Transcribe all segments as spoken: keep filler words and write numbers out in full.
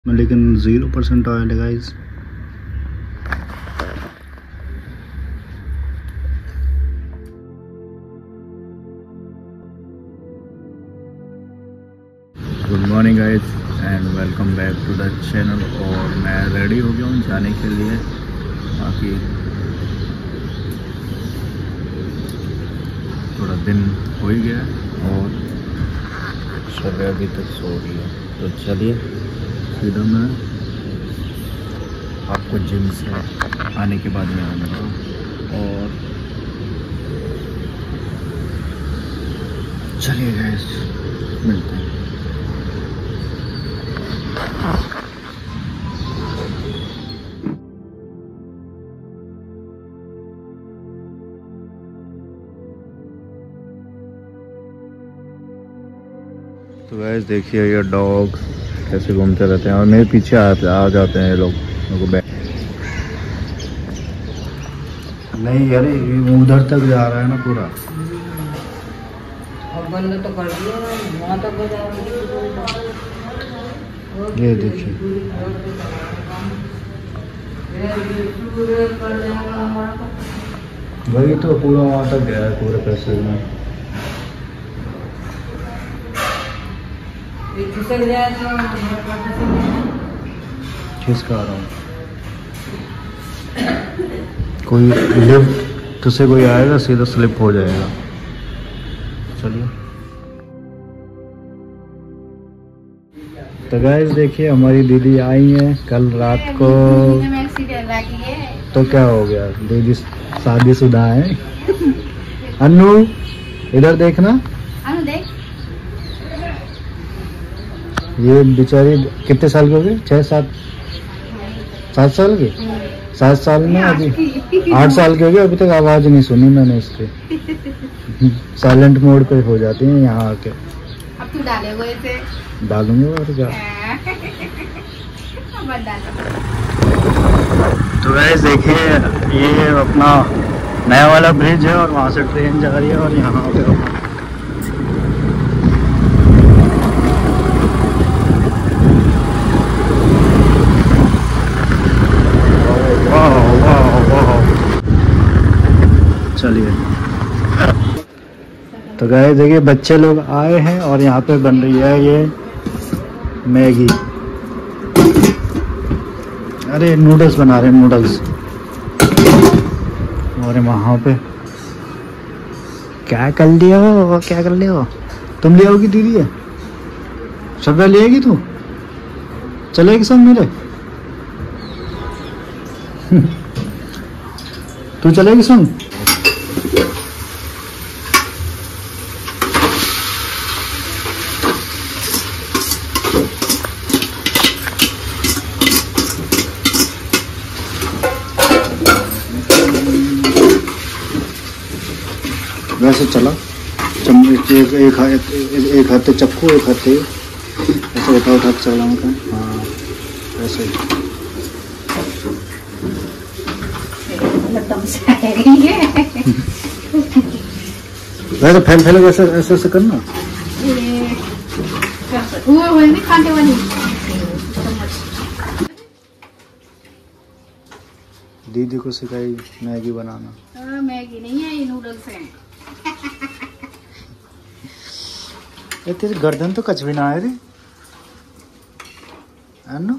लेकिन zero percent oil है guys. Good morning guys and welcome back to the channel. और मैं ready हो गया हूँ जाने के लिए। बाकी थोड़ा दिन हो ही गया और सुबह अभी तक सो रही है, तो चलिए सीधा मैं आपको जिम से आने के बाद में आऊँगा और चलिए गाइस मिलते हैं। तो गाइस देखिए ये डॉग कैसे घूमते रहते हैं और मेरे पीछे आ, आ जाते हैं ये लोग को। नहीं यार ये उधर तक जा रहा है ना पूरा। अब बंद तो कर दिया वहाँ तक बजा। ये देखिए वही तो पूरा वहाँ तक गया है पूरे पैसे में। खिसका रहा हूँ कोई लिफ्ट तुझसे कोई आएगा सीधा स्लिप हो जाएगा। चलिए तो गाइस देखिए हमारी दीदी आई है कल रात को। तो क्या हो गया दीदी शादीशुदा है। अनु इधर देखना। अनु देख ये बेचारी कितने साल की हो गई? छह सात सात साल की सात साल में अभी आठ साल की हो गई। अभी तक आवाज नहीं सुनी मैंने इसके। साइलेंट मोड पे हो जाती है यहाँ आके। अब तू डालेगा इसे? डालूंगे और क्या। तो गाइस देखिए ये अपना नया वाला ब्रिज है और वहाँ से ट्रेन जा रही है और यहाँ पे चलिए। तो गाइस देखिए बच्चे लोग आए हैं और यहाँ पे बन रही है ये मैगी। अरे नूडल्स बना रहे हैं नूडल्स। और वहाँ पे क्या कर लिया हो क्या कर लिया हो तुम ले आओगी दीदी है सब ले आएगी तू चलेगी सब मेरे। तू चलेगी सुन। वैसे चला चम्मच एक एक हाथ एक हाथ चक्कू एक हाथ ऐसे उठा उठा के चला का। हाँ ऐसे वैसे फैल फैले वैसे ऐसे ऐसे करना। खाने वाली दीदी को सिखाई मैगी बनाना। मैगी नहीं है ये नूडल्स हैं। ये तेरी गर्दन तो कच भी ना है रे अनु।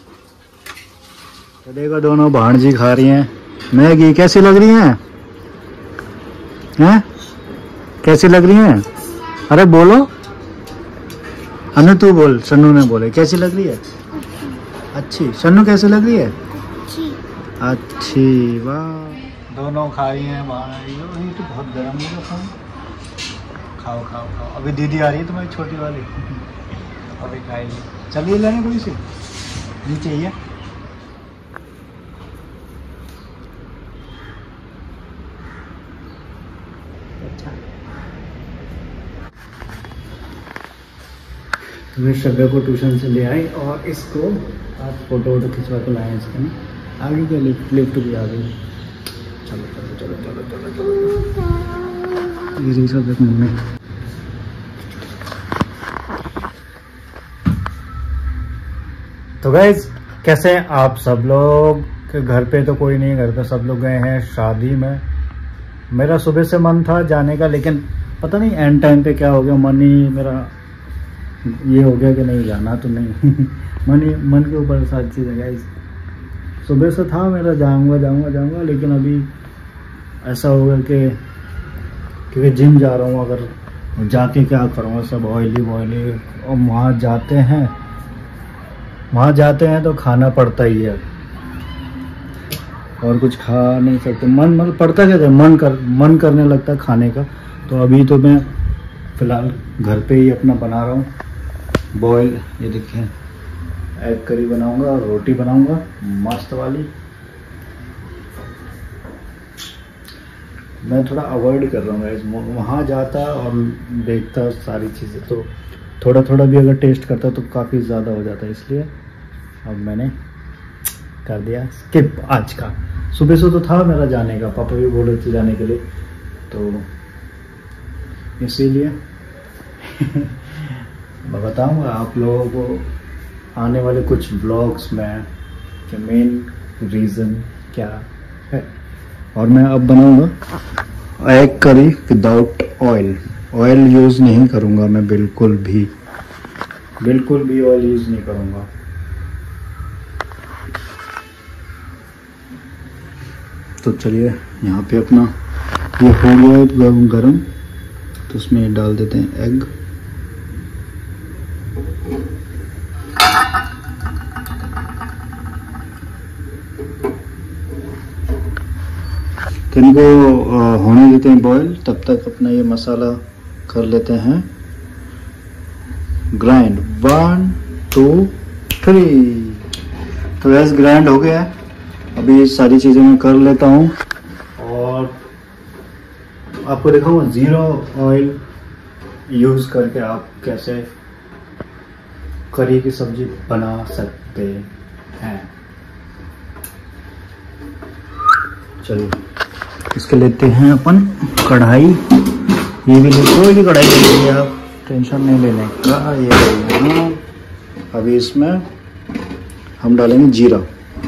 तो देखो दोनों भांजी खा रही हैं मैगी। कैसी लग रही हैं हैं कैसी लग रही हैं? अरे बोलो अनु तू बोल। सन्नू ने बोले कैसी लग रही है? अच्छी। सन्नू कैसी लग रही है? अच्छी। वाह दोनों खा रही हैं भाई। ये तो बहुत गर्म है खाओ खाओ खाओ खाओ। अभी दीदी आ रही है तुम्हारी छोटी वाली अभी खाएगी। चलिए लेने कोई सी नीचे ही है। अच्छा मैं सभ्य को ट्यूशन से ले आई और इसको आज फोटो वोटो खिंचवा के लाए इसके ना। आगे के लिफ्ट लिफ्ट भी आ गई। चलो चलो चलो चलो चलो चलो ये सब एक मम्मी। तो गाइज कैसे हैं आप सब लोग। घर पे तो कोई नहीं, घर पे सब लोग गए हैं शादी में। मेरा सुबह से मन था जाने का, लेकिन पता नहीं एंड टाइम पे क्या हो गया, मन ही मेरा ये हो गया कि नहीं जाना तो नहीं मन ही मन के ऊपर सारी चीज़ है गाइज। सुबह से था मेरा जाऊंगा जाऊंगा जाऊंगा, लेकिन अभी ऐसा हो गया कि क्योंकि जिम जा रहा हूँ, अगर जाके क्या करूँगा, सब ऑयली वॉयली। और वहाँ जाते हैं वहाँ जाते हैं तो खाना पड़ता ही है, और कुछ खा नहीं सकते। मन मन पड़ता क्या है, मन कर मन करने लगता है खाने का। तो अभी तो मैं फ़िलहाल घर पे ही अपना बना रहा हूँ बॉयल। ये देखिए एग करी बनाऊंगा और रोटी बनाऊंगा मस्त वाली। मैं थोड़ा अवॉइड कर रहा हूँ वहाँ जाता और देखता सारी चीज़ें, तो थोड़ा थोड़ा भी अगर टेस्ट करता तो काफ़ी ज़्यादा हो जाता है, इसलिए अब मैंने कर दिया स्किप आज का। सुबह से तो था मेरा जाने का, पापा भी बोल रहे थे जाने के लिए, तो इसीलिए मैं बताऊंगा आप लोगों को आने वाले कुछ व्लॉग्स में कि मेन रीज़न क्या है। और मैं अब बनाऊंगा egg curry without oil. Oil use नहीं करूंगा मैं, बिल्कुल भी बिल्कुल भी ऑयल यूज़ नहीं करूंगा। तो चलिए यहाँ पे अपना ये हो गया है गरम गरम, तो उसमें डाल देते हैं एग। तो इनको होने देते हैं बॉईल, तब तक अपना ये मसाला कर लेते हैं ग्राइंड। One two three. तो गैस ग्राइंड हो गया है। अभी सारी चीज़ें मैं कर लेता हूँ और आपको दिखाऊंगा ज़ीरो ऑयल यूज़ करके आप कैसे करी की सब्जी बना सकते हैं। चलिए इसके लेते हैं अपन कढ़ाई। ये भी ले, कोई भी कढ़ाई ले लीजिए आप, टेंशन नहीं लेने का। ये लेना। अभी इसमें हम डालेंगे जीरा।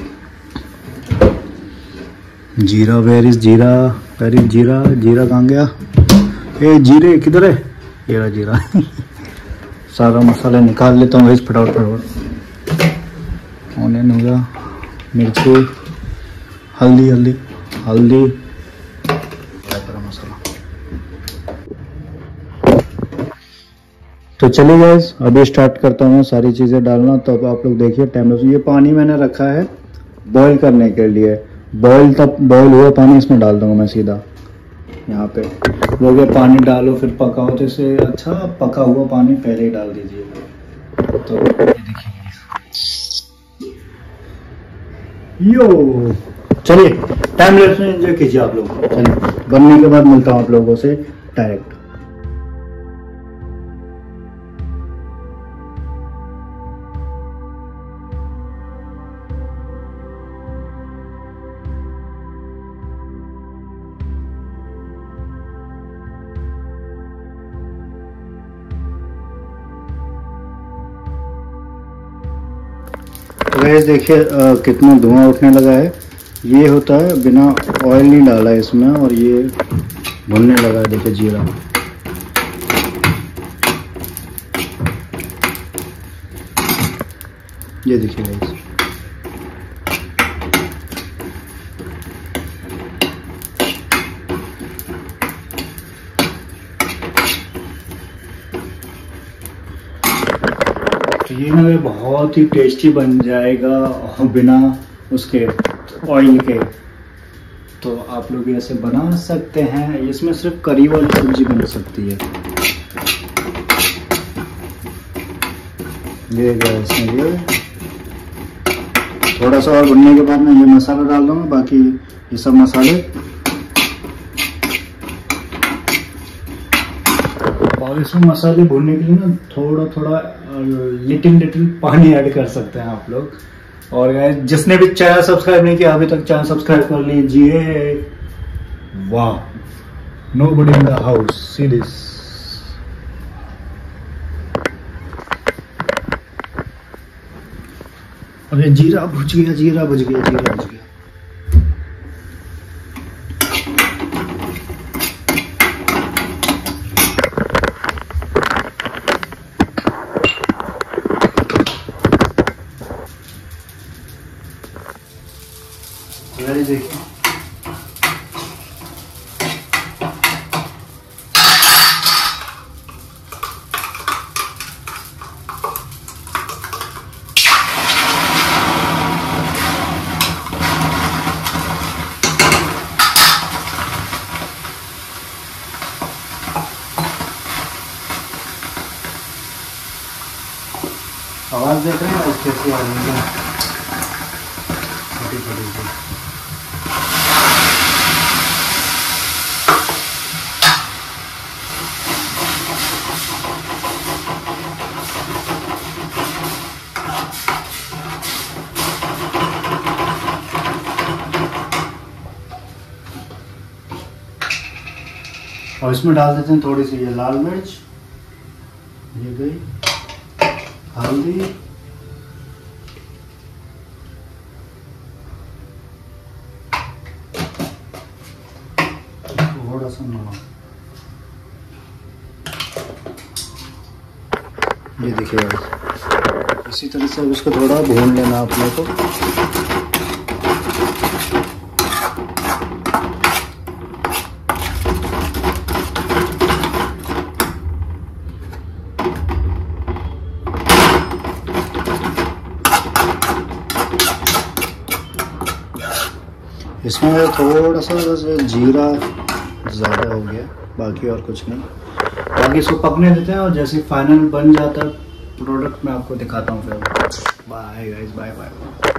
Jeera where is jeera where is jeera जीरा कहाँ गया? ए जीरे किधर है? ये रहा जीरा सारा मसाला निकाल लेता हूँ इस फटाफट फटाफट। ऑनियन हो गया, मिर्ची, हल्दी हल्दी हल्दी गरम मसाला। तो चलिए गाइस अभी स्टार्ट करता हूँ सारी चीज़ें डालना। तो अब आप लोग देखिए टाइम। ये पानी मैंने रखा है बॉईल करने के लिए। बॉईल तब बॉईल हुआ पानी इसमें डाल दूंगा मैं सीधा यहाँ पे। वो गया पानी डालो फिर पकाओ, तो इसे अच्छा पका हुआ पानी पहले ही डाल दीजिए। तो ये देखिए यो, चलिए टाइम लैप्स में एंजॉय कीजिए आप लोग। चलिए बनने के बाद मिलता हूँ आप लोगों से डायरेक्ट। गैस देखिए कितना धुआं उठने लगा है। ये होता है बिना ऑयल नहीं डाला इसमें, और ये भुनने लगा है। देखिए जीरा, ये देखिए गैस। ये ना बहुत ही टेस्टी बन जाएगा बिना उसके ऑयल के। तो आप लोग ऐसे बना सकते हैं। इसमें सिर्फ करी वाली सब्जी बन सकती है। ये गैस में ये थोड़ा सा और भुनने के बाद मैं ये मसाला डाल दूंगा। बाकी ये सब मसाले, और इसमें मसाले भूनने के लिए ना थोड़ा थोड़ा लिटिल लिटिल पानी ऐड कर सकते हैं आप लोग। और जिसने भी चैनल सब्सक्राइब नहीं किया अभी तक, चैनल सब्सक्राइब कर लीजिए। वाह, nobody in the house, see this. अरे जीरा भुज गया, जीरा भुज गया, जीरा भुज गया। ये देखिए आवाज देख रहे हैं कैसी आ रही है, छोटी छोटी सी। और इसमें डाल देते हैं थोड़ी सी ये लाल मिर्च, ये गई हल्दी, थोड़ा सा नमक। ये देखिए इसी तरह से अब इसको थोड़ा भून लेना अपने को। इसमें थोड़ा सा बस जीरा ज़्यादा हो गया, बाकी और कुछ नहीं। बाकी इसको पकने देते हैं और जैसे फाइनल बन जाता है प्रोडक्ट मैं आपको दिखाता हूँ। फिर बाय गाइस, बाय बाय।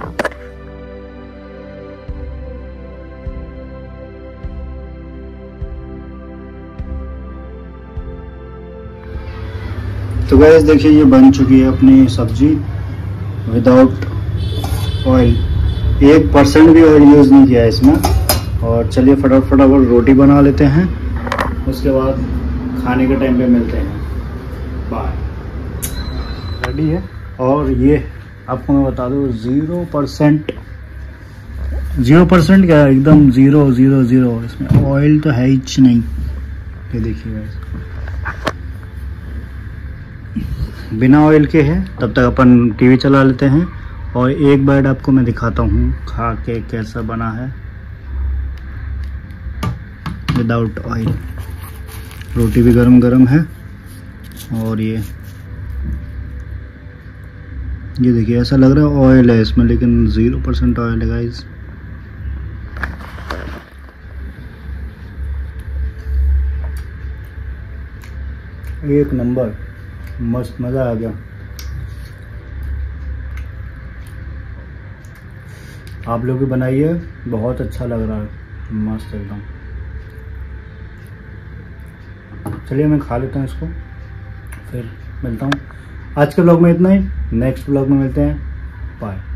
तो गाइस देखिए ये बन चुकी है अपनी सब्जी विदाउट ऑयल। एक परसेंट भी ऑयल यूज़ नहीं किया है इसमें। और चलिए फटाफट फटाफट रोटी बना लेते हैं, उसके बाद खाने के टाइम पे मिलते हैं। बाय। रेडी है। और ये आपको मैं बता दूँ ज़ीरो परसेंट ज़ीरो परसेंट क्या, एकदम ज़ीरो ज़ीरो ज़ीरो। इसमें ऑयल तो है ही नहीं। ये देखिए बिना ऑयल के है। तब तक अपन टीवी चला लेते हैं और एक बाइट आपको मैं दिखाता हूँ खा के कैसा बना है विदाउट ऑयल। रोटी भी गरम गरम है। और ये ये देखिए ऐसा लग रहा है ऑयल है इसमें, लेकिन ज़ीरो परसेंट ऑयल है गाइस। एक नंबर, मस्त, मज़ा आ गया। आप लोग भी बनाइए, बहुत अच्छा लग रहा है, मस्त एकदम। चलिए मैं खा लेता हूँ इसको, फिर मिलता हूँ। आज के ब्लॉग में इतना ही, नेक्स्ट ब्लॉग में मिलते हैं। बाय।